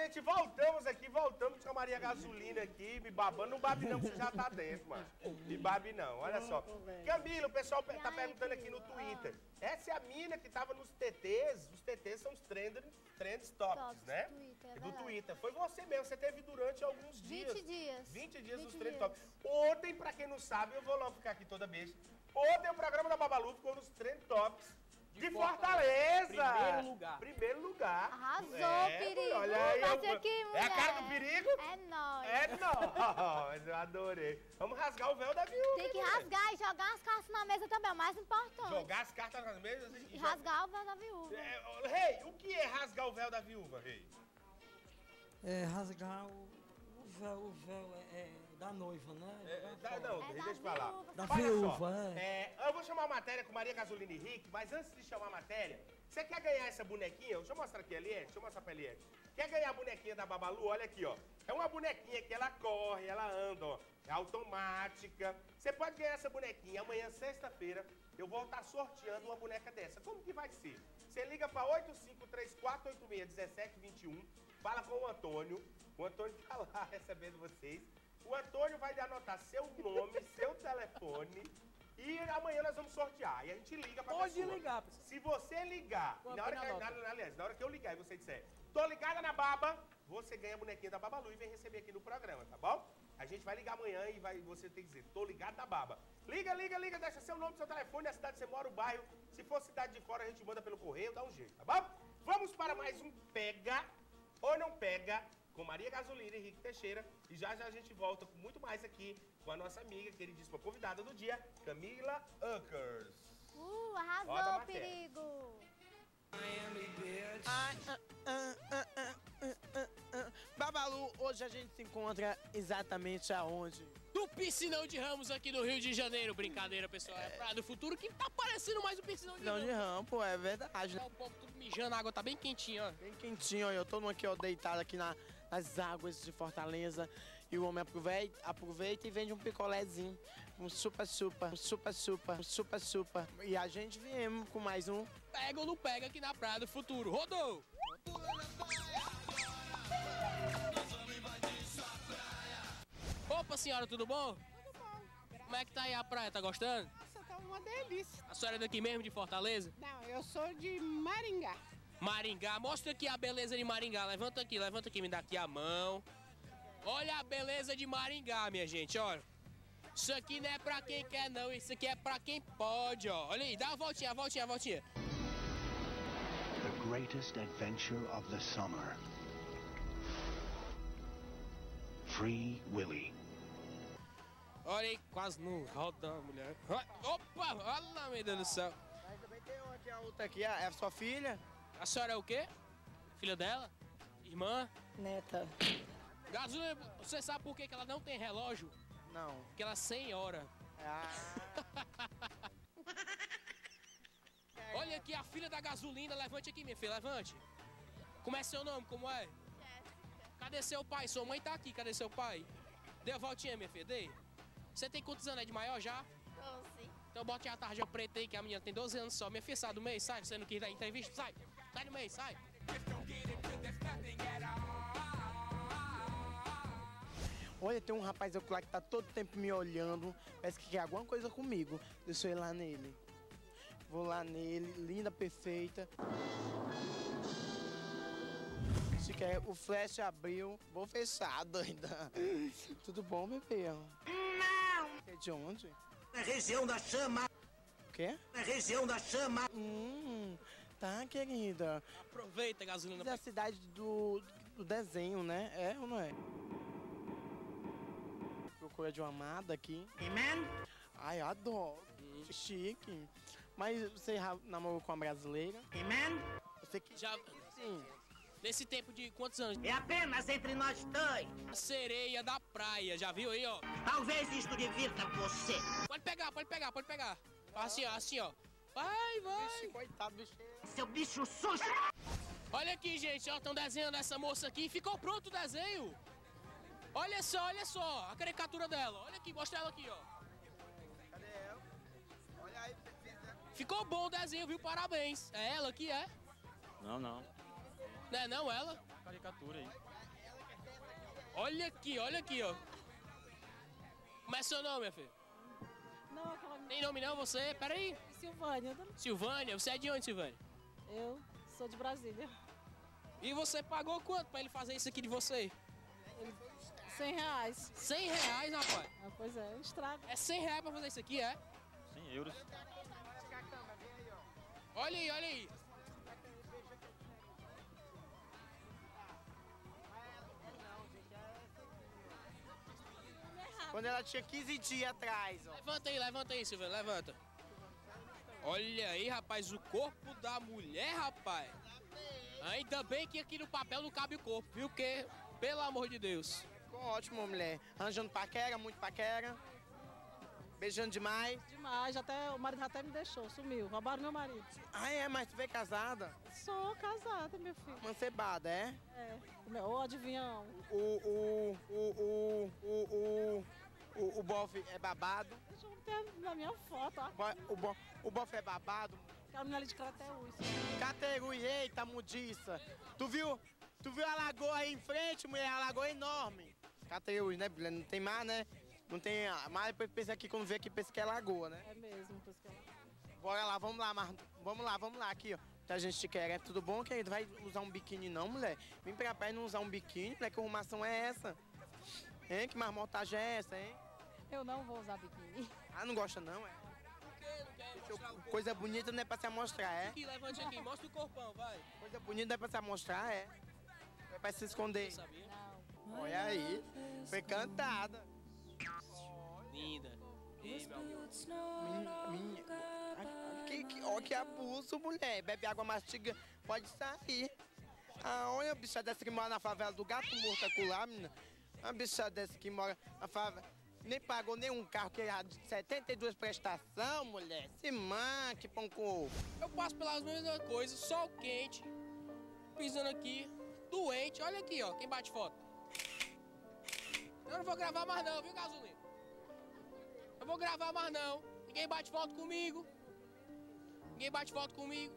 gente, voltamos com a Maria Gasolina aqui, me babando. Não babe não, que você já tá dentro, mano. Me babe não, olha só. Camila, o pessoal tá perguntando aqui no Twitter. Essa é a mina que tava nos TTs. Os TTs são os trend topics, né? Do Twitter. Foi você mesmo, você teve durante alguns dias. 20 dias. 20 dias nos trend topics. Ontem, pra quem não sabe, eu vou logo ficar aqui toda vez. Ontem o programa da Babalu ficou nos trend topics de Fortaleza. Primeiro lugar. Arrasou, Perigo. Olha aí, aqui, é a cara do Perigo? É nóis. É nóis. Eu adorei. Vamos rasgar o véu da viúva. Tem que rasgar e jogar as cartas na mesa também, é o mais importante. Jogar as cartas nas mesas e rasgar o véu da viúva. Rei, o que é rasgar o véu da viúva, Rei? É rasgar o véu da noiva, né? Deixa eu falar. Da viúva, eu vou chamar a matéria com Maria Gasolina e Rick, mas antes de chamar a matéria, você quer ganhar essa bonequinha? Deixa eu mostrar aqui, Eliette. Deixa eu mostrar pra Eliette. Quer ganhar a bonequinha da Babalu? Olha aqui, ó. É uma bonequinha que ela corre, ela anda, ó. É automática. Você pode ganhar essa bonequinha. Amanhã, sexta-feira, eu vou estar sorteando uma boneca dessa. Como que vai ser? Você liga pra 8534861721, fala com o Antônio. O Antônio tá lá recebendo vocês. O Antônio vai anotar seu nome, seu telefone. E amanhã nós vamos sortear. E a gente liga pra pessoa. Pode ligar, pessoal. Se você ligar, na hora que eu ligar e você disser, tô ligada na Baba, você ganha a bonequinha da Babalu e vem receber aqui no programa, tá bom? A gente vai ligar amanhã e você tem que dizer, tô ligado na Baba. Liga, deixa seu nome, seu telefone, a cidade que você mora, o bairro. Se for cidade de fora, a gente manda pelo correio, dá um jeito, tá bom? Vamos para mais um Pega ou Não Pega com Maria Gasolina e Henrique Teixeira. E já a gente volta com muito mais aqui com a nossa amiga, queridíssima convidada do dia, Camila Uckers. Arrasou, Perigo. Babalu, hoje a gente se encontra exatamente aonde? No Piscinão de Ramos aqui no Rio de Janeiro. Brincadeira, pessoal. É a Praia do Futuro que tá parecendo mais um Piscinão de Ramos. Não de Ramos, pô, é verdade. O povo tudo mijando, a água tá bem quentinha, ó. Bem quentinho, ó. Eu tô aqui, ó, deitado aqui nas águas de Fortaleza. E o homem aproveita e vende um picolézinho. Um super. E a gente viemos com mais um Pega ou Não Pega aqui na Praia do Futuro. Rodou! Opa, senhora, tudo bom? Tudo bom. Como é que tá aí a praia? Tá gostando? Nossa, tá uma delícia. A senhora é daqui mesmo, de Fortaleza? Não, eu sou de Maringá. Maringá, mostra aqui a beleza de Maringá. Levanta aqui, me dá aqui a mão. Olha a beleza de Maringá, minha gente, olha. Isso aqui não é pra quem quer, não. Isso aqui é pra quem pode, ó. Olha aí, dá a voltinha. The greatest adventure of the summer. Free Willy. Olha aí, quase não roda a mulher. Opa, olha, meu Deus do céu. Mas também tem aqui a outra aqui, é a sua filha? A senhora é o quê? Filha dela? Irmã? Neta. Gasolina, você sabe por que ela não tem relógio? Não. Porque ela é 100 horas. Olha aqui a filha da Gasolina, levante aqui, minha filha, levante. Como é seu nome, como é? Jéssica. Cadê seu pai? Sua mãe tá aqui, cadê seu pai? Dê a voltinha, minha filha, dê. Você tem quantos anos? É de maior já? 12. Então bote a tarja preta aí, que a menina tem 12 anos só. Minha filha, sai do meio, sai, você não quis dar entrevista, sai. Sai do meio, sai. Olha, tem um rapaz lá que tá todo tempo me olhando, parece que quer alguma coisa comigo. Deixa eu ir lá nele. Vou lá nele, linda, perfeita. Se quer, o flash abriu, vou fechar, doida. Tudo bom, bebê? Não! É de onde? Na região da Chama. O quê? Na região da Chama. Tá, querida. Aproveita, Gasolina. É a cidade do desenho, né? É ou não é? Procura de uma amada aqui. Amen? Ai, adoro. Chique. Mas você já namorou com uma brasileira? Amen? Você que... Já... Sim. Nesse tempo de quantos anos? É apenas entre nós dois. A sereia da praia, já viu aí, ó? Talvez isto divirta você. Pode pegar. Assim, ó, assim, ó. Vai. Vixe, coitado, bicho. Seu bicho sujo. Olha aqui, gente, ó, estão desenhando essa moça aqui. Ficou pronto o desenho. Olha só, a caricatura dela. Olha aqui, mostra ela aqui, ó. Cadê ela? Olha aí, Ficou bom o desenho, viu? Parabéns. É ela aqui, é? Não. Não é não ela? Caricatura aí. Olha aqui, ó. Como é seu nome, minha filha? Não, aquela... Tem nome não, você? Peraí. Silvânia. Silvânia, você é de onde, Silvânia? Eu sou de Brasília. E você pagou quanto pra ele fazer isso aqui de você? R$100. 100 reais, rapaz. Ah, pois é, um estrago. É 100 reais pra fazer isso aqui, é? 100 euros. Olha aí, olha aí. Quando ela tinha 15 dias atrás, ó. Levanta aí, Silvana, levanta. Olha aí, rapaz, o corpo da mulher, rapaz. Ainda bem que aqui no papel não cabe o corpo, viu? Porque, pelo amor de Deus. Ficou ótimo, mulher. Arranjando paquera, muito paquera. Beijando demais. Demais, o marido até me deixou, sumiu. Roubaram meu marido. Ah, é? Mas tu veio casada? Sou casada, meu filho. Mancebada, é? É. Ô, adivinhão. O bofe é babado. Deixa eu ter na minha foto, ó. O bofe é babado. Aquela menina ali de Crateús. Caterui, eita, mudiça. Tu viu a lagoa aí em frente, mulher? A lagoa é enorme. Caterui, né? Não tem mar, né? Não tem. Mas depois pensa aqui, quando vê aqui, pensa que é lagoa, né? É mesmo, pensa que é. Bora lá, vamos lá, aqui, ó. Que a gente te quer. É tudo bom, querido? Vai usar um biquíni não, mulher? Vem pra cá e não usar um biquíni, mulher, que arrumação é essa? Hein? Que marmotagem é essa, hein? Eu não vou usar biquíni. Ah, não gosta não, é? Coisa bonita não é pra se amostrar, é? Aqui, levante aqui, mostra o corpão, vai. Coisa bonita não é pra se amostrar, é? É pra se esconder. Sabia? Não. Olha aí, foi cantada. Linda. Ei, meu amor. Ó, que abuso, mulher. Bebe água mastiga, pode sair. Ah, olha a bicha dessa que mora na favela do Gato Morto acolá, menina. A bicha dessa que mora na favela. Nem pagou nenhum carro que era de 72 prestação, mulher. Se manque, pão com ovo. Eu passo pelas mesmas coisas, sol quente, pisando aqui, doente. Olha aqui, ó, quem bate foto. Eu não vou gravar mais não, viu, gasolina? Eu vou gravar mais não. Ninguém bate foto comigo. Ninguém bate foto comigo.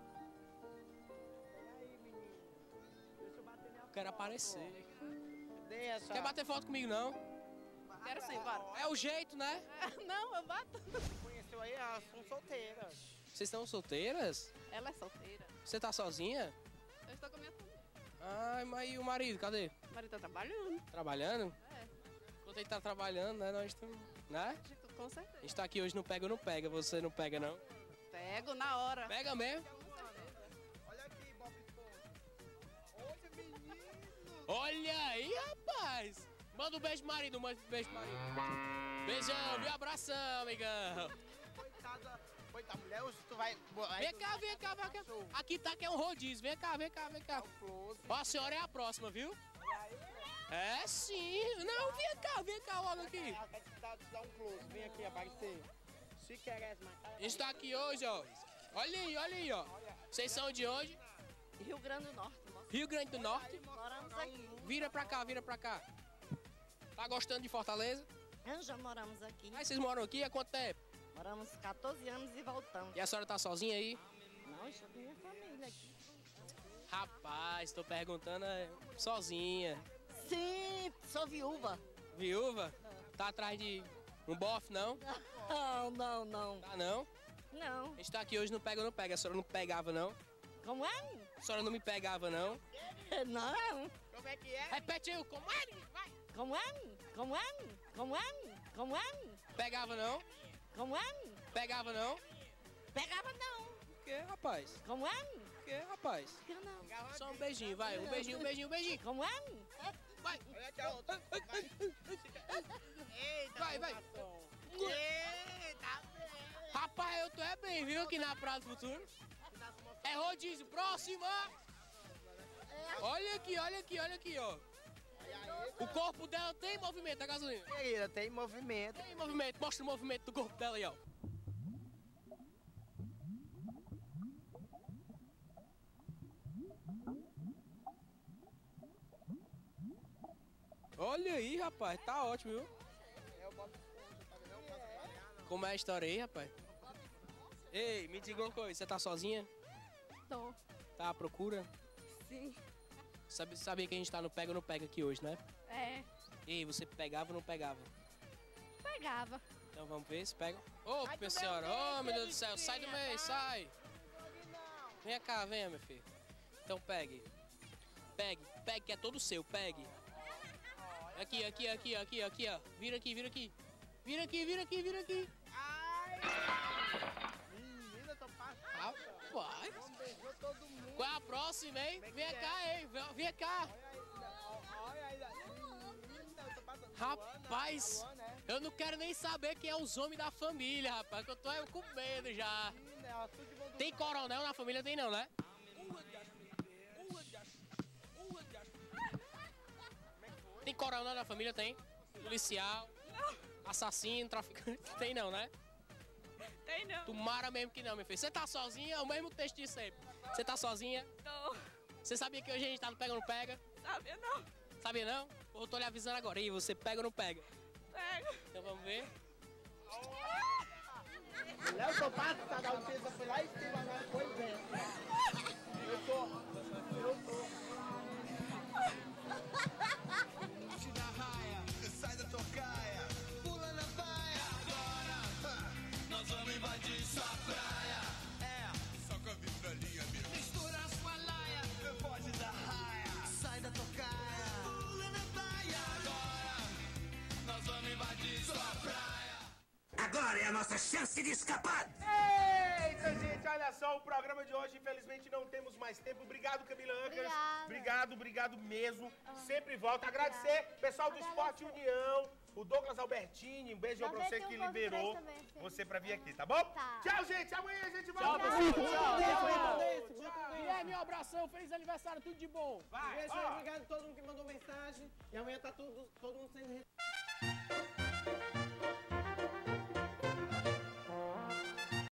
Eu quero aparecer. Quer bater foto comigo, não? Quero sim, bora. É o jeito, né? Não, eu bato. Conheceu aí, elas são solteiras. Vocês estão solteiras? Ela é solteira. Você tá sozinha? Eu estou com a minha família. Ai, mas e o marido, cadê? O marido tá trabalhando. Trabalhando? É. Enquanto ele tá trabalhando, né, nós estamos... Né? Com A certeza. gente tá aqui hoje no Pega ou Não Pega, você não pega, não? Pego na hora. Pega mesmo? Olha aqui, Bob Esponja. Olha, menino. Olha aí, rapaz! Manda um beijo pro marido, manda um beijo pro marido. Beijão, viu? Abração, amigão. Coitada, mulher, hoje tu vai... Vem cá, vem cá, vem cá. Aqui tá que é um rodízio, vem cá, vem cá, vem cá. Ó, a senhora é a próxima, viu? É sim. Não, vem cá logo aqui. Dá um close, vem aqui aparecer. Se queres, A gente tá aqui hoje, ó. Olha aí, ó. Vocês são de onde? Rio Grande do Norte. Rio Grande do Norte? Moramos aqui. Vira pra cá, vira pra cá. Tá gostando de Fortaleza? Já moramos aqui. Aí vocês moram aqui há quanto tempo? Moramos 14 anos e voltamos. E a senhora tá sozinha aí? Não, estou com minha família aqui. Rapaz, tô perguntando sozinha. Sim, sou viúva. Viúva? Tá atrás de um bofe, não? Não. Tá não? Não. A gente tá aqui hoje no Pega ou Não Pega. A senhora não pegava, não? Como é? A senhora não me pegava, não? Não. Como é que é? Repete aí, como é? Vai. Como é? Como é? Como é? Como é? Pegava, não? Como é? Pegava, não? Pegava não. O que, rapaz? Como é? O que, rapaz? Pegava não. Só um beijinho, vai. Um beijinho. Como é? Vai. Olha aqui a outra. Eita, Vai. Eita, Rapaz, eu tô bem, viu, aqui na Praia do Futuro. É rodízio. Próxima! Olha aqui, ó. O corpo dela tem movimento, a gasolina. querida, tem movimento. Tem movimento. Mostra o movimento do corpo dela aí, ó. Olha aí, rapaz. Tá ótimo, viu? Como é a história aí, rapaz? Ei, me diga uma coisa. Você tá sozinha? Tô. Tá à procura? Sim. Sabia que a gente tá no pega ou não pega aqui hoje, né? É, E você pegava ou não pegava? pegava. Então vamos ver se pega. Ô, minha senhora, ô meu Deus do céu, sai do meio, sai! Vem cá, venha, meu filho. Então pegue. Pegue, que é todo seu, pegue. Aqui, ó. Vira aqui. Vira aqui. Menina, tô passando. Rapaz, Beijou todo mundo. qual é a próxima, hein? Vem cá, hein? Vem cá. Olha aí. Menina, eu tô passando. Rapaz, eu não quero nem saber quem é os homens da família, rapaz, que eu tô com medo já. Tem coronel na família? Tem não, né? Tem coronel na família? Tem? Policial? Assassino, traficante? Tem não, né? Tem não. Tomara mesmo que não, meu filho. Você tá sozinha? É o mesmo texto de sempre. Você tá sozinha? Tô. Você sabia que hoje a gente tá no pega ou não pega? Sabia não. Sabia não? Eu tô lhe avisando agora. E você pega ou não pega? Pega. Então vamos ver. Léo, tô passando. A audiência foi lá em cima, agora foi bem. Eu tô. Sai da tocaia, pula na baia. Agora nós vamos invadir sua praia. Soca a vitrolinha, meu. Mistura as balaia, foge da raia. Sai da tocaia, pula na baia. Agora nós vamos invadir sua praia. Agora é a nossa chance de escapar. Eita, gente, olha só, o programa de hoje, infelizmente, não temos mais tempo. Obrigado, Camila Ancaras. Obrigado mesmo. Sempre volta. Agradecer, pessoal do Esporte União, o Douglas Albertini, um beijo pra você que liberou você pra vir aqui, tá bom? Tá. Tchau, gente. Amanhã a gente volta. Tchau. Guilherme, um abração. Feliz aniversário, tudo de bom. Beijo aí, obrigado a todo mundo que mandou mensagem. E amanhã tá todo mundo sendo